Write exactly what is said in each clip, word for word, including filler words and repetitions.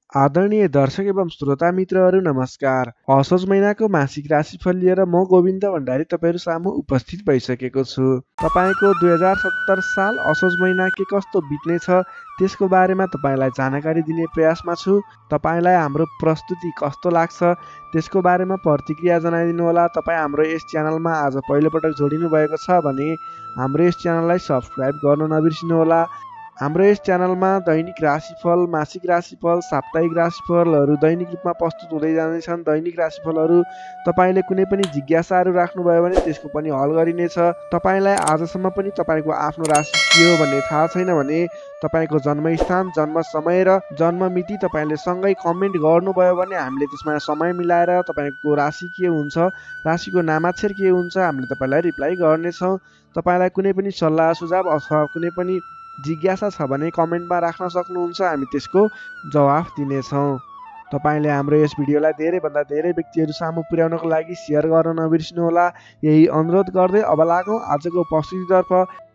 आदरणीय दर्शक एवं श्रोता मित्रहरू नमस्कार। असोज महिनाको मासिक राशिफल लिएर म गोविन्द भण्डारी तपाईहरु सामु उपस्थित भइसकेको छु। तपाईको दुई हजार सत्तर साल असोज महिना के कस्तो बित्नेछ त्यसको बारेमा तपाईलाई जानकारी दिने प्रयासमा छु। तपाईलाई हाम्रो प्रस्तुति कस्तो लाग्छ त्यसको बारेमा प्रतिक्रिया जनाइदिनु होला। तपाई हाम्रो यस च्यानलमा आज पहिलोपटक जोडिनु भएको छ भने हाम्रो यस च्यानललाई सब्स्क्राइब गर्न नबिर्सिनु होला। हाम्रो यस च्यानलमा दैनिक राशिफल, मासिक राशिफल, साप्ताहिक राशिफलहरू दैनिक रूपमा प्रस्तुत हुँदै जानेछन्। दैनिक राशिफलहरू तपाईले कुनै पनि जिज्ञासाहरू राख्नुभयो भने त्यसको पनि हल गरिनेछ। तपाईलाई आजसम्म पनि तपाईको आफ्नो राशि के हो भन्ने थाहा छैन भने तपाईको जन्मस्थान, जन्म समय र जन्म मिति तपाईले सँगै कमेन्ट गर्नुभयो भने हामीले त्यसमा समय मिलाएर तपाईको राशि के हुन्छ, राशिको नामाक्षर के हुन्छ हामीले तपाईलाई रिप्लाई गर्नेछौँ। तपाईलाई कुनै पनि सल्लाह सुझाव अथवा कुनै पनि जिज्ञासा छ भने कमेन्टमा राख्न सक्नुहुन्छ, हामी त्यसको जवाफ दिनेछौँ। तपाईले हाम्रो यस भिडियोलाई धेरैभन्दा धेरै व्यक्तिहरू सामु पुर्याउनको लागि सेयर गर्न नबिर्सिनु होला। यही अनुरोध गर्दै अब लागौँ आजको प्रस्तुतितर्फ।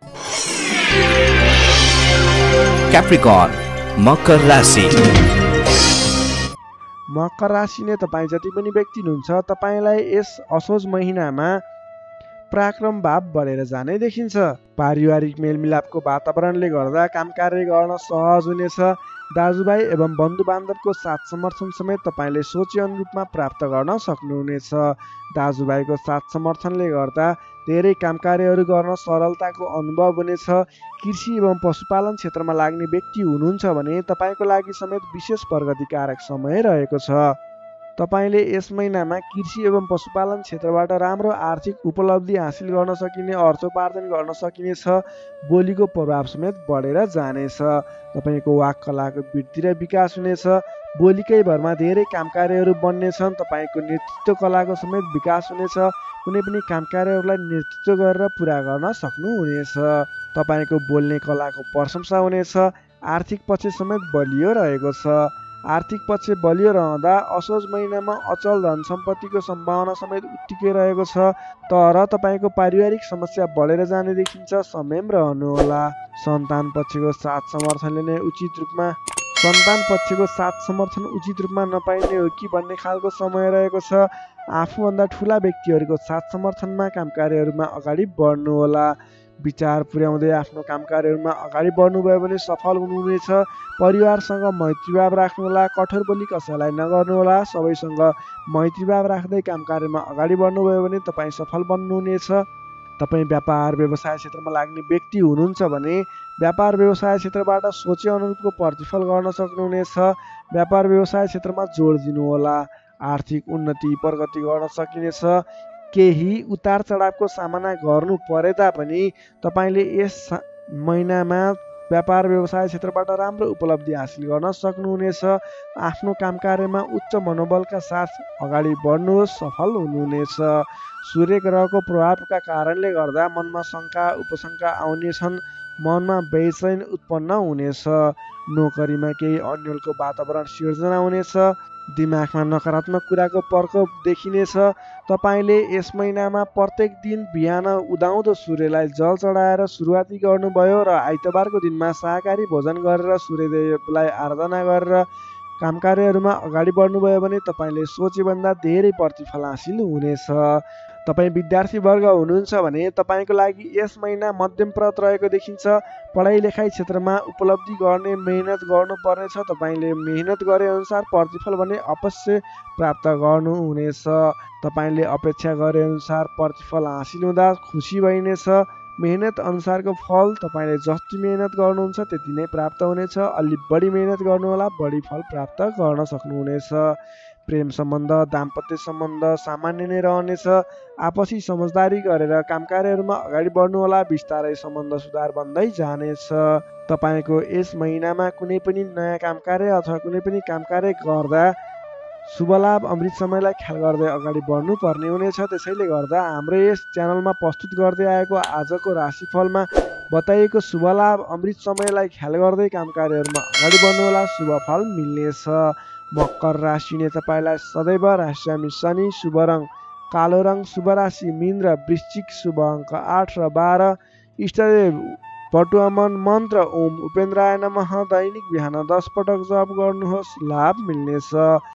क्याप्रिकर्न मकर राशि। मकर राशि ने तपाईँ जति पनि व्यक्ति हुनुहुन्छ तपाईलाई यस असोज महिनामा पराक्रम भाव बढेर जाने देखिन्छ। पारिवारिक मेलमिलापको वातावरणले गर्दा काम कार्य गर्न सहज हुनेछ। दाजुभाइ एवं बन्धु बान्धवको साथ समर्थन समेत तपाईले सोचे अनुरूपमा प्राप्त गर्न सक्नुहुनेछ। दाजुभाइको साथ समर्थनले गर्दा धेरै काम कार्यहरू गर्न सरलताको अनुभव हुनेछ। कृषि एवं पशुपालन क्षेत्रमा लाग्ने व्यक्ति हुनुहुन्छ भने तपाईको लागि समेत विशेष प्रगतिकारक समय रहेको छ। तपाईले यस महिनामा कृषि एवं पशुपालन क्षेत्रबाट राम्रो आर्थिक उपलब्धि हासिल गर्न सकिने, अर्थोपार्जन गर्न सकिनेछ। बोलीको प्रभाव समेत बढेर जानेछ। तपाईको वाक कलाको वृद्धि र विकास हुनेछ। बोलीकै भरमा धेरै काम कार्यहरू बन्नेछन्। तपाईको नेतृत्व कलाको समेत विकास हुनेछ। कुनै पनि काम कार्यहरूलाई नेतृत्व गरेर पुरा गर्न सक्नुहुनेछ। तपाईको बोल्ने कलाको प्रशंसा हुनेछ। आर्थिक पक्ष समेत बलियो रहेको छ। आर्थिक पक्ष बलियो रहँदा असोज महिनामा अचल धन सम्पत्तिको सम्भावना समेत उत्तिकै रहेको छ। तर तपाईको पारिवारिक समस्या बढेर जाने देखिन्छ, संयम रहनुहोला। सन्तान पक्षको साथ समर्थनले नै उचित रूपमा सन्तान पक्षको साथ समर्थन उचित रूपमा नपाइने हो कि भन्ने खालको समय रहेको छ। आफूभन्दा ठुला व्यक्तिहरूको साथ समर्थनमा काम कार्यहरूमा अगाडि बढ्नुहोला। विचार पुर्याउँदै आफ्नो काम कार्यहरूमा अगाडि बढ्नुभयो भने सफल हुनुहुनेछ। परिवारसँग मैत्रीभाव राख्नुहोला। कठोर बोली कसैलाई नगर्नुहोला। सबैसँग मैत्रीभाव राख्दै काम कार्यमा अगाडि बढ्नुभयो भने तपाईँ सफल बन्नुहुनेछ। तपाईँ व्यापार व्यवसाय क्षेत्रमा लाग्ने व्यक्ति हुनुहुन्छ भने व्यापार व्यवसाय क्षेत्रबाट सोचे अनुरूपको प्रतिफल गर्न सक्नुहुनेछ। व्यापार व्यवसाय क्षेत्रमा जोड दिनुहोला। आर्थिक उन्नति प्रगति गर्न सकिनेछ। केही उतार चढावको सामना गर्नु परे तापनि तपाईले यस महिनामा व्यापार व्यवसाय क्षेत्रबाट राम्रो उपलब्धि हासिल गर्न सक्नुहुनेछ। आफ्नो काम कार्यमा उच्च मनोबलका साथ अगाडि बढ्नुहोस्, सफल हुनुहुनेछ। सूर्य ग्रहको प्रभावका कारणले गर्दा मनमा शङ्का उपशङ्का आउनेछन्। मनमा बेचैन उत्पन्न हुनेछ। नोकरीमा केही अन्यलको वातावरण सिर्जना हुनेछ। दिमागमा नकारात्मक कुराको प्रकोप देखिनेछ। तपाईले यस महिनामा प्रत्येक दिन बिहान उदाउँदो सूर्यलाई जल चढाएर सुरुवाती गर्नुभयो र आइतबारको दिनमा शाकाहारी भोजन गरेर सूर्यदेवलाई आराधना गरेर काम कार्यहरूमा अगाडि बढ्नुभयो भने तपाईले सोचेभन्दा धेरै प्रतिफल हासिल हुनेछ। तपाईँ विद्यार्थी वर्ग हुनुहुन्छ भने तपाईँको लागि यस महिना मध्यमप्रद रहेको देखिन्छ। पढाइ लेखाइ क्षेत्रमा उपलब्धि गर्ने मेहनत गर्नुपर्नेछ। तपाईँले मेहनत गरे अनुसार प्रतिफल भने अवश्य प्राप्त गर्नुहुनेछ। तपाईँले अपेक्षा गरे अनुसार प्रतिफल हासिल हुँदा खुसी भइनेछ। मेहनत अनुसारको फल तपाईँले जति मेहनत गर्नुहुन्छ त्यति नै प्राप्त हुनेछ। अलि बढी मेहनत गर्नुहोला, बढी फल प्राप्त गर्न सक्नुहुनेछ। प्रेम सम्बन्ध, दाम्पत्य सम्बन्ध सामान्य नै रहनेछ। आपसी समझदारी गरेर काम कार्यहरूमा अगाडि बढ्नुहोला। बिस्तारै सम्बन्ध सुधार बन्दै जानेछ। तपाईँको यस महिनामा कुनै पनि नयाँ काम कार्य अथवा कुनै पनि काम कार्य गर्दा शुभ लाभ अमृत समयलाई ख्याल गर्दै अगाडि बढ्नु पर्ने हुनेछ। त्यसैले गर्दा हाम्रो यस च्यानलमा प्रस्तुत गर्दै आएको आजको राशिफलमा बताइएको शुभ लाभ अमृत समयलाई ख्याल गर्दै काम कार्यहरूमा अगाडि बढ्नुहोला, शुभ फल मिल्नेछ। मकर राशि ने तपाईलाई सदैव राशिरामी शनि, शुभ रङ कालो रङ, शुभ राशि मीन र वृश्चिक, शुभ अङ्क आठ र बाह्र। इष्टदेव पटुवामन मन्त्र ओम उपेन्द्राय नमः दैनिक बिहान दस पटक जप गर्नुहोस्, लाभ मिल्नेछ।